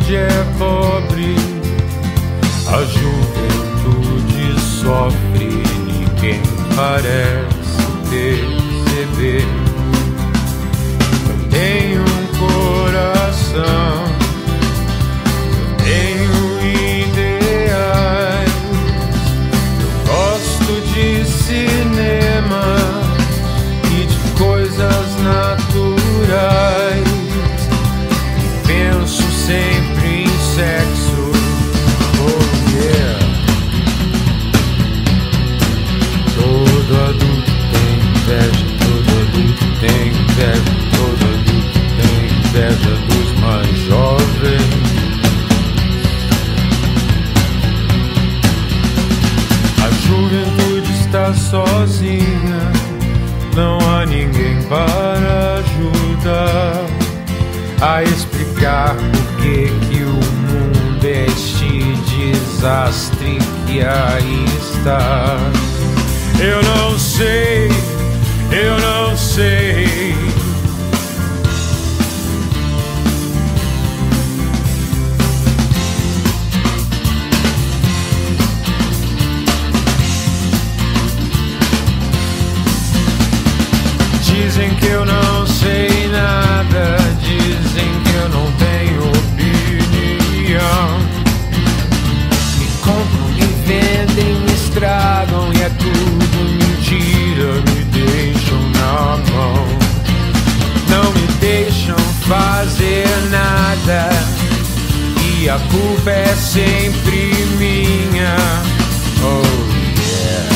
juventude é pobre, a juventude sofre, ninguém parece perceber. Eu tenho um coração, eu tenho ideais, eu gosto de cinema e de coisas naturais, e penso sempre em sexo. Oh yeah. Todo adulto tem inveja, todo adulto tem inveja, todo adulto tem inveja dos mais jovens. A juventude está sozinha, não há ninguém para ajudar a explicar por que o mundo é este desastre que aí está. Eu não sei, eu não sei. Dizem que eu não sei nada, dizem que eu não tenho opinião. Me compram, me vendem, me estragam e é tudo mentira, me deixam na mão. Não me deixam fazer nada e a culpa é sempre minha. Oh yeah.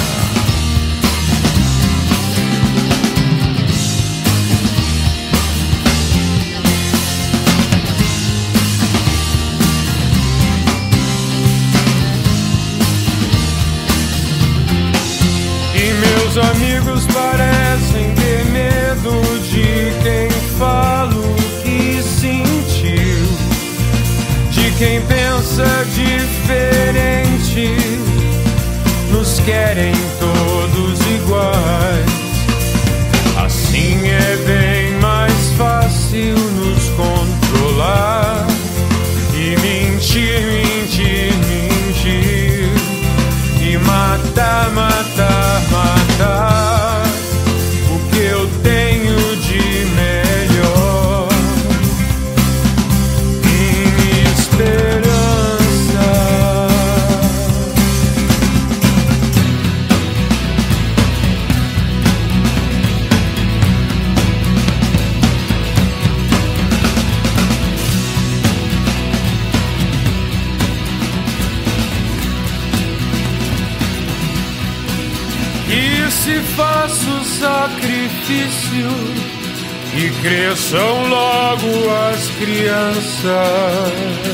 Meus amigos parecem ter medo de quem fala o que sentiu, de quem pensa diferente. Nos querem todos iguais. Assim é bem mais fácil nos controlar e mentir, mentir, mentir e matar, matar, matar o que eu tenho de melhor em esperança. E se faço sacrifício e cresçam logo as crianças.